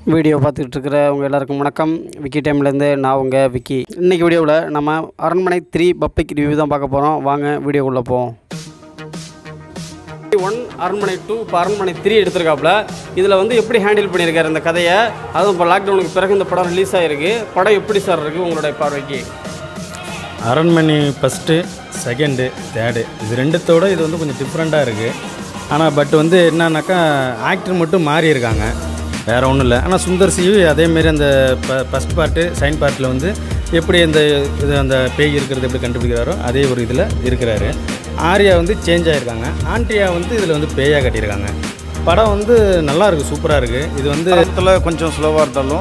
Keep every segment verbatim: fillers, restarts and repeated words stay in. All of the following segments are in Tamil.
வீடியோ பார்த்துக்கிட்டு இருக்கிற உங்கள் எல்லாருக்கும் வணக்கம். விக்கி டைம்லேருந்து நான் உங்கள் விக்கி. இன்றைக்கி வீடியோவில் நம்ம அரண்மனை த்ரீ பப்ளிக் ரிவ்யூ தான் பார்க்க போகிறோம். வாங்க வீடியோக்குள்ளே போவோம். ஒன் அரண்மனை டூ இப்போ அரண்மனை த்ரீ எடுத்திருக்காப்புல. இதில் வந்து எப்படி ஹேண்டில் பண்ணியிருக்காரு இந்த கதையை, அதுவும் இப்போ லாக்டவுனுக்கு பிறகு இந்த படம் ரிலீஸ் ஆகிருக்கு. படம் எப்படி சார் இருக்குது உங்களுடைய பார்வைக்கு? அரண்மனை ஃபஸ்ட்டு, செகண்டு, தேர்டு இது ரெண்டுத்தோட இது வந்து கொஞ்சம் டிஃப்ரெண்ட்டாக இருக்குது. ஆனால் பட் வந்து என்னன்னாக்கா ஆக்டர் மட்டும் மாறி இருக்காங்க, வேறு ஒன்றும் இல்லை. ஆனால் சுந்தர் சி அதேமாரி அந்த ப ஃபஸ்ட் பார்ட்டு செகண்ட் பார்ட்டில் வந்து எப்படி அந்த இது அந்த பேய் இருக்கிறது எப்படி கண்டுபிடிக்கிறாரோ அதே ஒரு இதில் இருக்கிறாரு. ஆர்யா வந்து சேஞ்ச் ஆகிருக்காங்க. ஆண்ட்ரியா வந்து இதில் வந்து பேயாக கட்டியிருக்காங்க. படம் வந்து நல்லாயிருக்கு, சூப்பராக இருக்குது. இது வந்து இடத்துல கொஞ்சம் ஸ்லோவாக இருந்தாலும்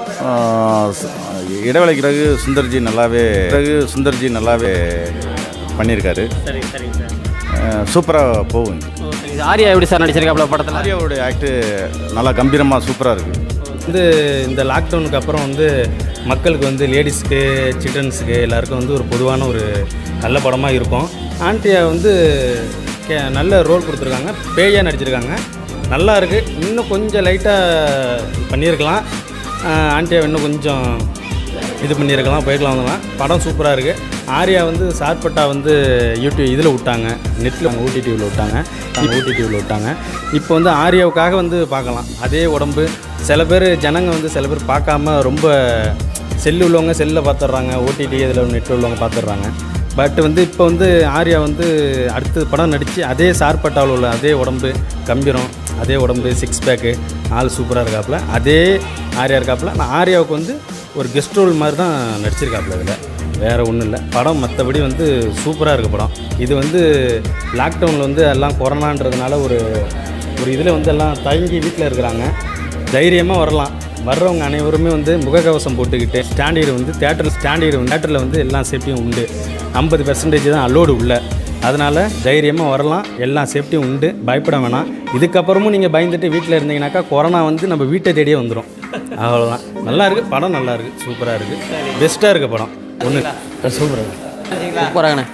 இடைவெளிக்கு பிறகு சுந்தர்ஜி நல்லாவே பிறகு சுந்தர்ஜி நல்லாவே பண்ணியிருக்காரு. சரி சரிங்க சார், சூப்பராக போகும். ஆர்யா எப்படி சார் நடிச்சிருக்காப்புல படத்தில்? ஆர்யாவுடைய ஆக்டு நல்லா கம்பீரமாக சூப்பராக இருக்குது. வந்து இந்த லாக்டவுனுக்கு அப்புறம் வந்து மக்களுக்கு வந்து லேடிஸ்க்கு சில்ட்ரன்ஸுக்கு எல்லாருக்கும் வந்து ஒரு பொதுவான ஒரு நல்ல படமாக இருக்கும். ஆண்ட்ரியா வந்து கே நல்ல ரோல் கொடுத்துருக்காங்க, பேயாக நடிச்சிருக்காங்க, நல்லா இருக்குது. இன்னும் கொஞ்சம் லைட்டாக பண்ணியிருக்கலாம். ஆண்ட்ரியா இன்னும் கொஞ்சம் இது பண்ணியிருக்கலாம், போய்க்கலாம் தான். படம் சூப்பராக இருக்குது. ஆர்யா வந்து சார்பட்டா வந்து யூடியூப் இதில் விட்டாங்க, நெட்டில் அவங்க ஓடிடிவியில் விட்டாங்க, அவங்க ஓடிடிவியில் விட்டாங்க. இப்போ வந்து ஆர்யாவுக்காக வந்து பார்க்கலாம். அதே உடம்பு சில பேர் ஜனங்க வந்து சில பேர் பார்க்காம ரொம்ப செல்லு உள்ளவங்க செல்லில் பார்த்துட்றாங்க, ஓடிடி இதில் நெட்டில் உள்ளவங்க பார்த்துட்றாங்க. பட் வந்து இப்போ வந்து ஆர்யா வந்து அடுத்த படம் நடித்து அதே சார்பட்டாவில் உள்ள அதே உடம்பு கம்பீரம், அதே உடம்பு சிக்ஸ் பேக்கு, ஆள் சூப்பராக இருக்காப்புல. அதே ஆர்யா இருக்காப்புல. நான் ஆர்யாவுக்கு வந்து ஒரு கெஸ்ட் ரோல் மாதிரி தான் நடிச்சிருக்காப்புல. இதில் வேறு ஒன்றும் இல்லை. படம் மற்றபடி வந்து சூப்பராக இருக்குது படம். இது வந்து லாக்டவுனில் வந்து எல்லாம் கொரோனான்றதுனால ஒரு ஒரு இதில் வந்து எல்லாம் தயங்கி வீட்டில் இருக்கிறாங்க. தைரியமாக வரலாம். வர்றவங்க அனைவருமே வந்து முகக்கவசம் போட்டுக்கிட்டு ஸ்டாண்டர்டு வந்து தேட்டர் ஸ்டாண்டர்டு வந்து தேட்டரில் வந்து எல்லா சேஃப்டியும் உண்டு. ஐம்பது பெர்சன்டேஜ் தான் அலோடு உள்ள. அதனால் தைரியமாக வரலாம், எல்லா சேஃப்டியும் உண்டு, பயப்பட வேணாம். இதுக்கப்புறமும் நீங்கள் பயந்துட்டு வீட்டில் இருந்தீங்கன்னாக்கா கொரோனா வந்து நம்ம வீட்டை தேடியே வந்துடும். அவ்வளோதான். நல்லா இருக்குது படம், நல்லா இருக்குது, சூப்பராக இருக்குது, பெஸ்ட்டாக இருக்குது படம். ஒன்று சூப்பராக இருக்குது, சூப்பராகண்ணே.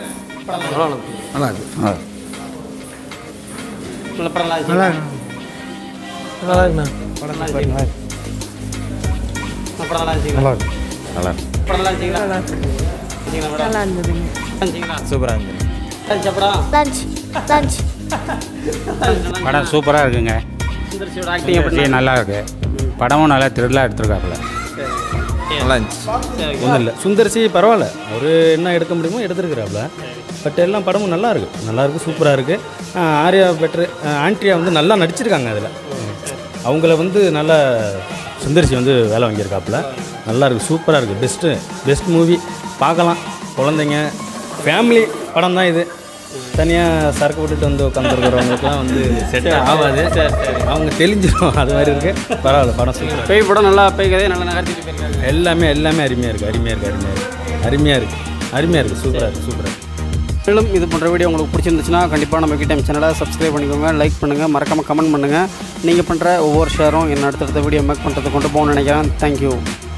நல்லா இருக்கு. நல்லா இருக்கு, நல்லா இருக்குண்ணா. படம் நல்லா இருக்கு, படம் நல்லா இருந்துச்சு, நல்லா இருக்கு, நல்லா இருக்கு, படம் நல்லா இருந்துச்சுங்களா? நல்லா இருந்துச்சுங்களா? சூப்பராக இருந்துச்சு படம். சூப்பராக இருக்குங்க. சுந்தர்சியோட ஆக்டிங் எப்படி? நல்லா இருக்கு. படமும் நல்லா த்ரில்லாக எடுத்துருக்காப்புல. நல்லா இருந்துச்சு. ஒன்றும் இல்லை. சுந்தர் சி பரவாயில்ல, அவர் என்ன எடுக்க முடியுமோ எடுத்துருக்கிறாப்புல. பட் எல்லாம் படமும் நல்லா இருக்குது, நல்லா இருக்குது, சூப்பராக இருக்குது. ஆர்யா பெட்ரு, ஆண்ட்ரியா வந்து நல்லா நடிச்சிருக்காங்க. அதில் அவங்கள வந்து நல்லா சுந்தர்சி வந்து வேலை வாங்கியிருக்காப்புல. நல்லா இருக்குது, சூப்பராக இருக்குது, பெஸ்ட்டு பெஸ்ட் மூவி. பார்க்கலாம். குழந்தைங்க ஃபேமிலி படம் தான் இது. தனியாக சரக்கு விட்டுட்டு வந்து உட்காந்துருக்கிறவங்களுக்குலாம் வந்து செட் ஆகாது, அவங்க தெளிஞ்சிடும். அது மாதிரி இருக்குது. பரவாயில்ல, படம் சூப்பர். பேய் படம் நல்லா, பேய் கதையை நல்லா நகர்த்திட்டு போயிருக்காங்க. எல்லாமே எல்லாமே அருமையாக இருக்குது, அருமையாக இருக்குது, அருமையாக இருக்குது, அருமையாக இருக்குது, அருமையாக இருக்குது, சூப்பராக இருக்குது, சூப்பராக இருக்குது. மேலும் இது போன்ற வீடியோ உங்களுக்கு பிடிச்சிருந்துச்சுன்னா கண்டிப்பாக நம்ம விக்கி டைம் சேனலை சப்ஸ்கிரைப் பண்ணிக்கோங்க, லைக் பண்ணுங்கள், மறக்காமல் கமெண்ட் பண்ணுங்கள். நீங்கள் பண்ணுற ஒவ்வொரு ஷேரும் என்ன அடுத்தடுத்த வீடியோ மேக் பண்ணுறதை கொண்டு போகணும்னு நினைக்கிறேன். தேங்க்யூ.